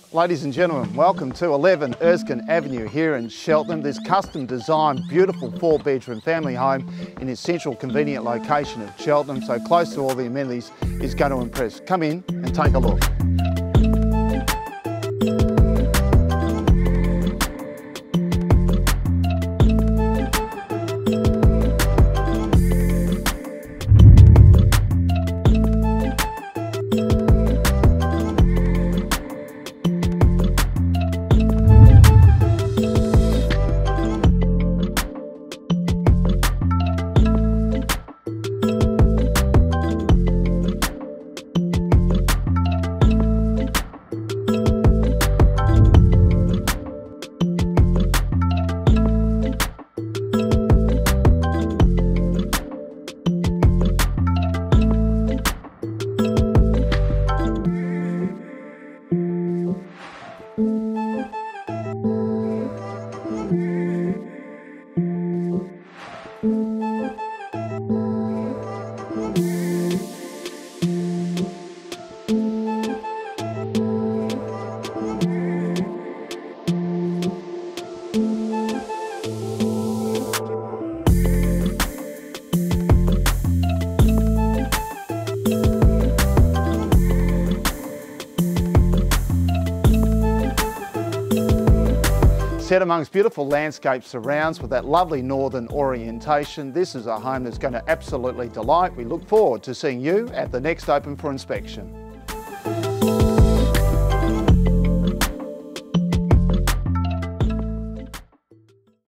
Ladies and gentlemen, welcome to 11 Erskine Avenue here in Cheltenham. This custom designed, beautiful 4-bedroom family home in its central convenient location of Cheltenham, so close to all the amenities, is going to impress. Come in and take a look. Set amongst beautiful landscape surrounds with that lovely northern orientation, this is a home that's going to absolutely delight. We look forward to seeing you at the next open for inspection.